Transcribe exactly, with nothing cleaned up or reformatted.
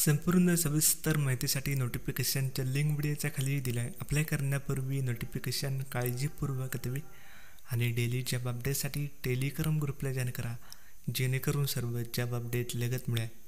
संपूर्ण सविस्तर माहितीसाठी नोटिफिकेशनच्या लिंक व्हिडिओच्या खाली दिला आहे. अप्लाय करण्यापूर्वी नोटिफिकेशन काळजीपूर्वक वाचावे आणि डेली जॉब अपडेटसाठी टेलिग्राम ग्रुपला जॉईन करा, जेणेकरून सर्व जॉब अपडेट लगेच मिळेल.